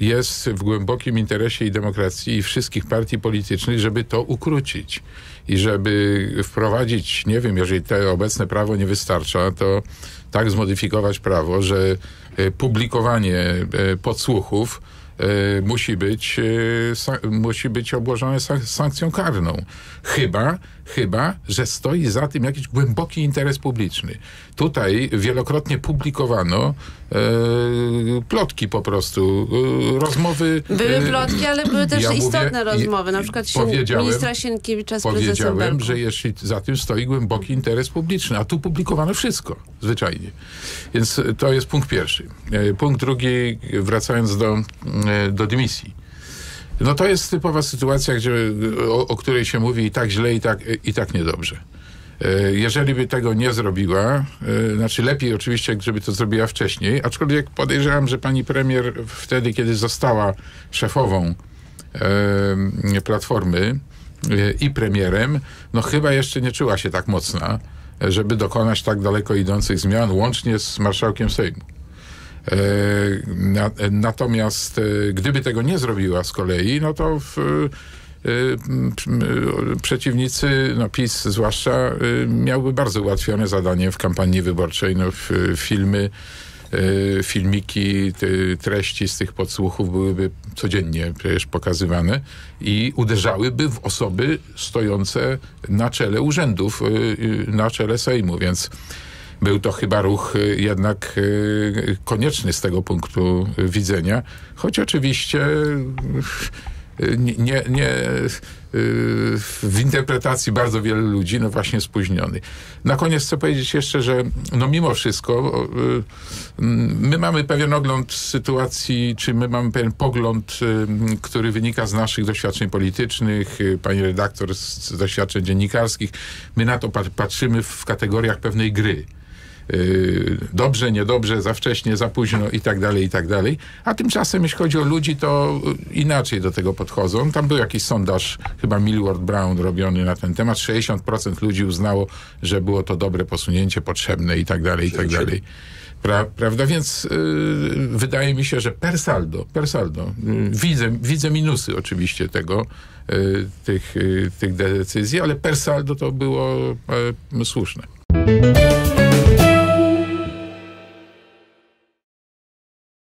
jest w głębokim interesie i demokracji i wszystkich partii politycznych, żeby to ukrócić. I żeby wprowadzić, nie wiem, jeżeli to obecne prawo nie wystarcza, to tak zmodyfikować prawo, że publikowanie podsłuchów musi być obłożone sankcją karną. Chyba, że stoi za tym jakiś głęboki interes publiczny. Tutaj wielokrotnie publikowano plotki po prostu, rozmowy. Były plotki, ale były też istotne rozmowy. Na przykład ministra Sienkiewicza z prezesem Belką. Że jeśli za tym stoi głęboki interes publiczny, a tu publikowano wszystko, zwyczajnie. Więc to jest punkt pierwszy. Punkt drugi, wracając do dymisji. No to jest typowa sytuacja, o której się mówi i tak źle, i tak niedobrze. Jeżeli by tego nie zrobiła, znaczy lepiej oczywiście, żeby to zrobiła wcześniej, aczkolwiek podejrzewam, że pani premier wtedy, kiedy została szefową Platformy i premierem, no chyba jeszcze nie czuła się tak mocna, żeby dokonać tak daleko idących zmian, łącznie z marszałkiem Sejmu. Natomiast gdyby tego nie zrobiła z kolei, no to przeciwnicy, no PiS zwłaszcza, miałby bardzo ułatwione zadanie w kampanii wyborczej. No, filmiki, treści z tych podsłuchów byłyby codziennie przecież pokazywane i uderzałyby w osoby stojące na czele urzędów, na czele Sejmu, więc był to chyba ruch jednak konieczny z tego punktu widzenia, choć oczywiście nie w interpretacji bardzo wielu ludzi, no właśnie spóźniony. Na koniec chcę powiedzieć jeszcze, że no mimo wszystko my mamy pewien ogląd sytuacji, czy my mamy pewien pogląd, który wynika z naszych doświadczeń politycznych, pani redaktor z doświadczeń dziennikarskich. My na to patrzymy w kategoriach pewnej gry. Dobrze, niedobrze, za wcześnie, za późno i tak dalej. A tymczasem, jeśli chodzi o ludzi, to inaczej do tego podchodzą. Tam był jakiś sondaż, chyba Millward Brown robiony na ten temat. 60% ludzi uznało, że było to dobre posunięcie, potrzebne i tak dalej. Prawda? Więc wydaje mi się, że per saldo widzę minusy oczywiście tych decyzji, ale per saldo to było słuszne.